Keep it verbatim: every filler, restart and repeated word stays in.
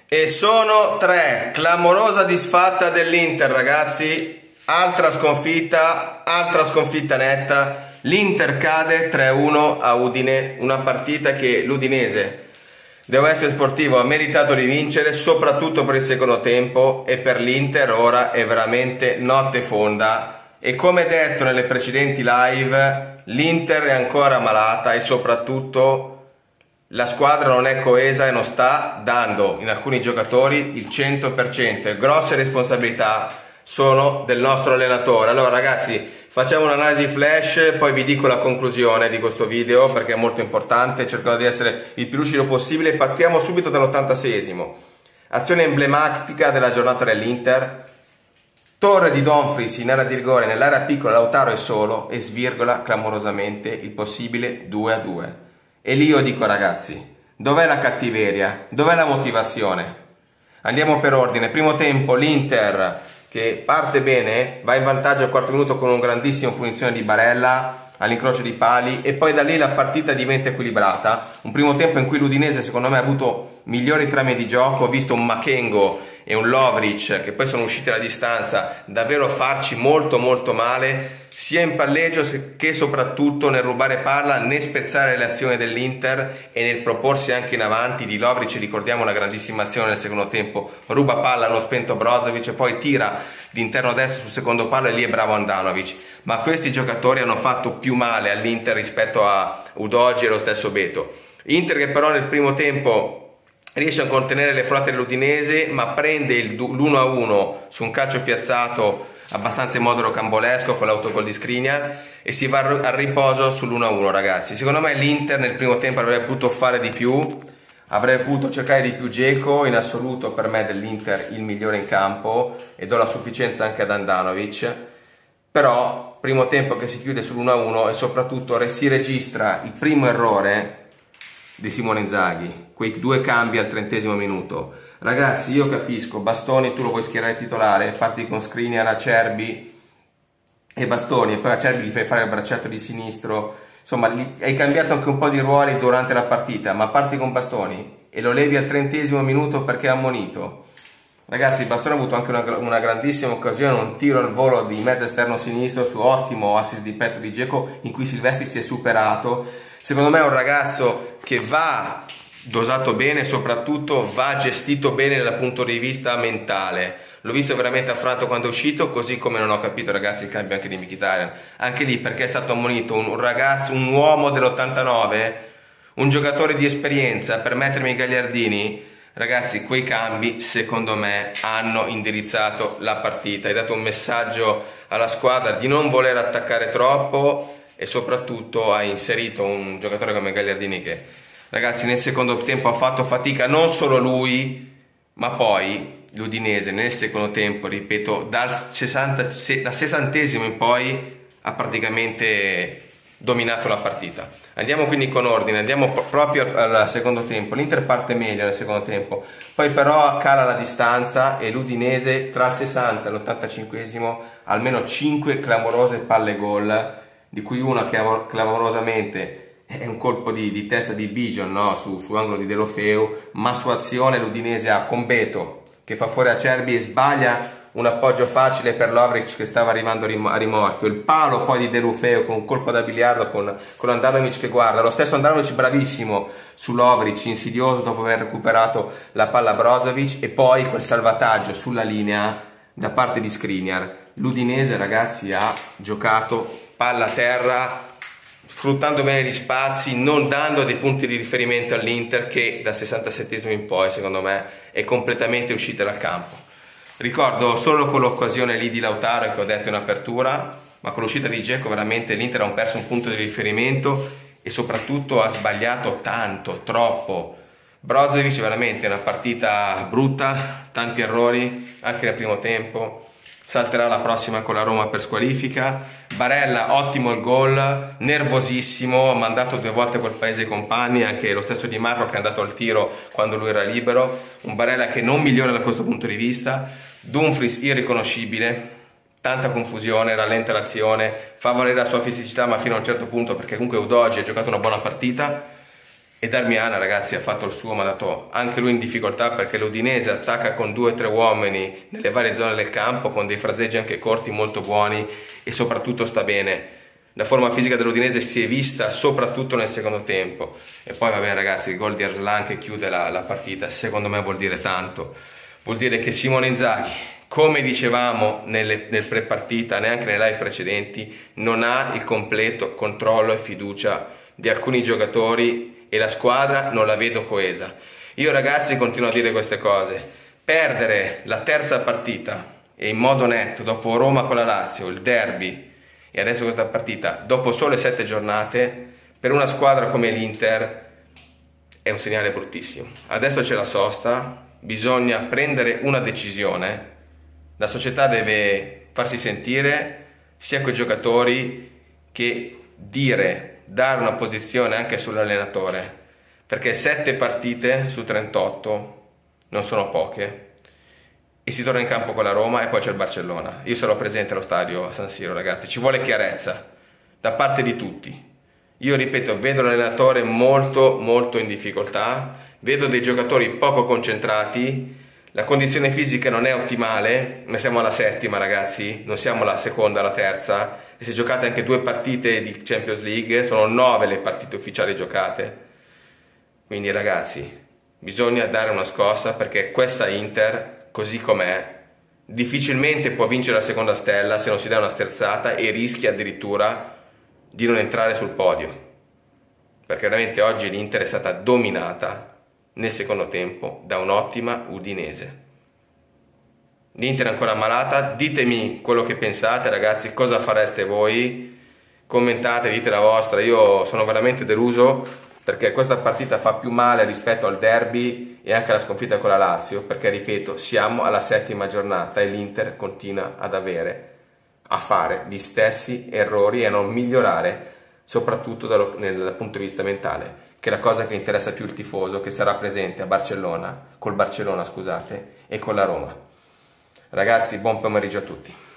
E sono tre, clamorosa disfatta dell'Inter, ragazzi, altra sconfitta, altra sconfitta netta. L'Inter cade tre a uno a Udine, una partita che l'Udinese, devo essere sportivo, ha meritato di vincere, soprattutto per il secondo tempo, e per l'Inter ora è veramente notte fonda. E come detto nelle precedenti live, l'Inter è ancora malata e soprattutto la squadra non è coesa e non sta dando in alcuni giocatori il cento per cento, e grosse responsabilità sono del nostro allenatore. Allora ragazzi, facciamo un'analisi flash, poi vi dico la conclusione di questo video perché è molto importante, cercherò di essere il più lucido possibile. Partiamo subito dall'ottantaseiesimo, azione emblematica della giornata dell'Inter. Torre di Dumfries in area di rigore, nell'area piccola Lautaro è solo e svirgola clamorosamente il possibile due a due. E lì io dico ragazzi, dov'è la cattiveria? Dov'è la motivazione? Andiamo per ordine. Primo tempo l'Inter che parte bene, va in vantaggio al quarto minuto con un grandissimo punizione di Barella all'incrocio di pali, e poi da lì la partita diventa equilibrata. Un primo tempo in cui l'Udinese secondo me ha avuto migliori trame di gioco, ho visto un Makengo e un Lovric che poi sono usciti alla distanza davvero farci molto molto male, sia in palleggio che soprattutto nel rubare palla, né spezzare le azioni dell'Inter e nel proporsi anche in avanti. Di Lovric ricordiamo una grandissima azione nel secondo tempo, ruba palla, hanno spento Brozovic e poi tira d'interno destro sul secondo palo, e lì è bravo Andanovic. Ma questi giocatori hanno fatto più male all'Inter rispetto a Udogie e lo stesso Beto. Inter che però nel primo tempo riesce a contenere le frotte dell'Udinese, ma prende l'uno a uno su un calcio piazzato abbastanza in modo rocambolesco con l'autogol di Skriniar, e si va al riposo sull'uno a uno ragazzi. Secondo me l'Inter nel primo tempo avrebbe potuto fare di più, avrebbe potuto cercare di più. Dzeko in assoluto per me dell'Inter il migliore in campo, e do la sufficienza anche ad Andanovic. Però primo tempo che si chiude sull'uno a uno, e soprattutto si registra il primo errore di Simone Inzaghi, quei due cambi al trentesimo minuto. Ragazzi, io capisco, Bastoni tu lo vuoi schierare titolare, parti con Skriniar, Acerbi e Bastoni, e poi Acerbi gli fai fare il braccetto di sinistro, insomma hai cambiato anche un po' di ruoli durante la partita, ma parti con Bastoni e lo levi al trentesimo minuto perché è ammonito. Ragazzi, Bastoni ha avuto anche una, una grandissima occasione, un tiro al volo di mezzo esterno sinistro su ottimo assist di petto di Dzeko in cui Silvestri si è superato. Secondo me è un ragazzo che va dosato bene, soprattutto va gestito bene dal punto di vista mentale. L'ho visto veramente affranto quando è uscito, così come non ho capito ragazzi il cambio anche di Mkhitaryan, anche lì perché è stato ammonito un ragazzo, un uomo dell'ottantanove, un giocatore di esperienza, per mettermi i gagliardini. Ragazzi, quei cambi secondo me hanno indirizzato la partita, hai dato un messaggio alla squadra di non voler attaccare troppo, e soprattutto hai inserito un giocatore come Gagliardini che ragazzi nel secondo tempo ha fatto fatica, non solo lui, ma poi l'Udinese nel secondo tempo, ripeto, dal sessanta, da sessantesimo in poi ha praticamente dominato la partita. Andiamo quindi con ordine, andiamo proprio al secondo tempo. L'Inter parte meglio nel secondo tempo, poi però cala la distanza, e l'Udinese tra il sessanta e l'ottantacinquesimo almeno cinque clamorose palle gol, di cui una che clamorosamente è un colpo di, di testa di Bijon, no? su, su angolo di Deulofeu, ma su azione l'Udinese ha con Beto che fa fuori Acerbi e sbaglia un appoggio facile per Lovric che stava arrivando a rimorchio, il palo poi di Deulofeu con un colpo da biliardo con, con Andanovic che guarda, lo stesso Andanovic bravissimo su Lovric, insidioso dopo aver recuperato la palla Brozovic, e poi quel salvataggio sulla linea da parte di Skriniar. L'Udinese ragazzi ha giocato palla a terra, sfruttando bene gli spazi, non dando dei punti di riferimento all'Inter che dal sessantasettesimo in poi secondo me è completamente uscita dal campo. Ricordo solo quell'occasione lì di Lautaro che ho detto in apertura, ma con l'uscita di Dzeko veramente l'Inter ha perso un punto di riferimento e soprattutto ha sbagliato tanto, troppo. Brozovic veramente una partita brutta, tanti errori anche nel primo tempo, salterà la prossima con la Roma per squalifica. Barella ottimo il gol, nervosissimo, ha mandato due volte quel paese ai compagni, anche lo stesso Di Marco che è andato al tiro quando lui era libero, un Barella che non migliora da questo punto di vista. Dumfries irriconoscibile, tanta confusione, rallenta l'azione, fa valere la sua fisicità ma fino a un certo punto, perché comunque Udogie ha giocato una buona partita. E Darmian, ragazzi, ha fatto il suo, ma ha dato anche lui in difficoltà, perché l'Udinese attacca con due o tre uomini nelle varie zone del campo, con dei fraseggi anche corti molto buoni, e soprattutto sta bene. La forma fisica dell'Udinese si è vista soprattutto nel secondo tempo. E poi vabbè, ragazzi, il gol di Arslan che chiude la, la partita, secondo me vuol dire tanto. Vuol dire che Simone Inzaghi, come dicevamo nelle, nel pre-partita, neanche nelle live precedenti, non ha il completo controllo e fiducia di alcuni giocatori, e la squadra non la vedo coesa. Io, ragazzi, continuo a dire queste cose. Perdere la terza partita, e in modo netto, dopo Roma con la Lazio, il derby, e adesso questa partita, dopo sole sette giornate, per una squadra come l'Inter è un segnale bruttissimo. Adesso c'è la sosta, bisogna prendere una decisione, la società deve farsi sentire, sia con i giocatori, che dire, dare una posizione anche sull'allenatore, perché sette partite su trentotto non sono poche, e si torna in campo con la Roma e poi c'è il Barcellona. Io sarò presente allo stadio a San Siro, ragazzi, ci vuole chiarezza da parte di tutti. Io ripeto, vedo l'allenatore molto molto in difficoltà, vedo dei giocatori poco concentrati, la condizione fisica non è ottimale, ma siamo alla settima, ragazzi, non siamo alla seconda, alla terza, e se giocate anche due partite di Champions League, sono nove le partite ufficiali giocate. Quindi, ragazzi, bisogna dare una scossa, perché questa Inter, così com'è, difficilmente può vincere la seconda stella se non si dà una sterzata, e rischia addirittura di non entrare sul podio, perché veramente oggi l'Inter è stata dominata nel secondo tempo da un'ottima Udinese. L'Inter è ancora ammalata, ditemi quello che pensate, ragazzi, cosa fareste voi, commentate, dite la vostra. Io sono veramente deluso, perché questa partita fa più male rispetto al derby e anche alla sconfitta con la Lazio, perché ripeto, siamo alla settima giornata e l'Inter continua ad avere, a fare gli stessi errori e a non migliorare, soprattutto dal, dal punto di vista mentale, che è la cosa che interessa più il tifoso, che sarà presente a Barcellona, col Barcellona, scusate, e con la Roma. Ragazzi, buon pomeriggio a tutti.